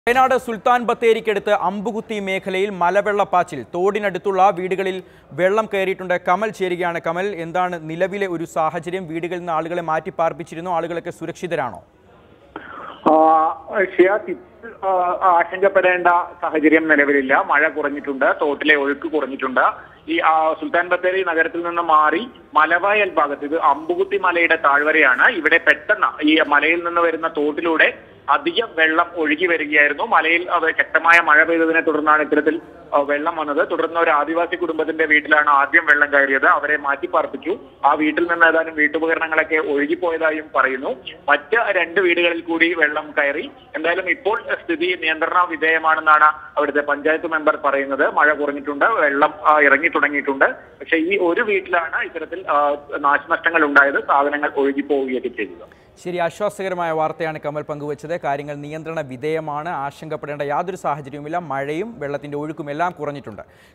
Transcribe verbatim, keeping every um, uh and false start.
Wayanad Sultan Batherikedutha Ambukuthi മേഖലയിൽ മലവെള്ളപ്പാച്ചിൽ തോടിനടുത്തുള്ള വീടുകളിൽ വെള്ളം കയറിയിട്ടുണ്ട്. കമൽ ചേരുകയാണ്. കമൽ, എന്താണ് നിലവിലെ ഒരു സാഹചര്യം? വീടുകളിൽ നിന്ന് ആളുകളെ മാറ്റി പാർപ്പിച്ചിരുന്നു, ആളുകളൊക്കെ സുരക്ഷിതരാണോ? ആശങ്കപ്പെടേണ്ട സാഹചര്യം നിലവിലില്ല. മഴ കുറഞ്ഞിട്ടുണ്ട്, തോട്ടിലെ ഒഴുക്ക് കുറഞ്ഞിട്ടുണ്ട്. ഈ സുൽത്താൻ ബത്തേരി നഗരത്തിൽ നിന്ന് മാറി മലവയൽ ഭാഗത്ത്, ഇത് അമ്പുകുത്തി മലയുടെ താഴ്വരയാണ്. ഇവിടെ പെട്ടെന്ന് ഈ മലയിൽ നിന്ന് വരുന്ന തോട്ടിലൂടെ അധികം വെള്ളം ഒഴുകി വരികയായിരുന്നു. മലയിൽ ശക്തമായ മഴ പെയ്തതിനെ തുടർന്നാണ് ഇത്തരത്തിൽ വെള്ളം വന്നത്. തുടർന്ന് ഒരു ആദിവാസി കുടുംബത്തിന്റെ വീട്ടിലാണ് ആദ്യം വെള്ളം കയറിയത്. അവരെ മാറ്റിപ്പാർപ്പിച്ചു. ആ വീട്ടിൽ നിന്ന് ഏതാനും വീട്ടുപകരണങ്ങളൊക്കെ ഒഴുകിപ്പോയതായും പറയുന്നു. മറ്റ് രണ്ട് വീടുകളിൽ കൂടി വെള്ളം കയറി. എന്തായാലും ഇപ്പോൾ സ്ഥിതി നിയന്ത്രണ വിധേയമാണെന്നാണ് അവിടുത്തെ പഞ്ചായത്ത് മെമ്പർ പറയുന്നത്. മഴ കുറഞ്ഞിട്ടുണ്ട്, വെള്ളം ഇറങ്ങി തുടങ്ങിയിട്ടുണ്ട്. പക്ഷെ ഈ ഒരു വീട്ടിലാണ് ഇത്തരത്തിൽ നാശനഷ്ടങ്ങൾ ഉണ്ടായത്. സാധനങ്ങൾ ഒഴുകിപ്പോവുകയൊക്കെ ചെയ്തത്. ശരി, ആശ്വാസകരമായ വാർത്തയാണ് കമൽ പങ്കുവച്ചത്. കാര്യങ്ങൾ നിയന്ത്രണ വിധേയമാണ്. ആശങ്കപ്പെടേണ്ട യാതൊരു സാഹചര്യവുമില്ല. മഴയും വെള്ളത്തിന്റെ ഒഴുക്കും എല്ലാം കുറഞ്ഞിട്ടുണ്ട്.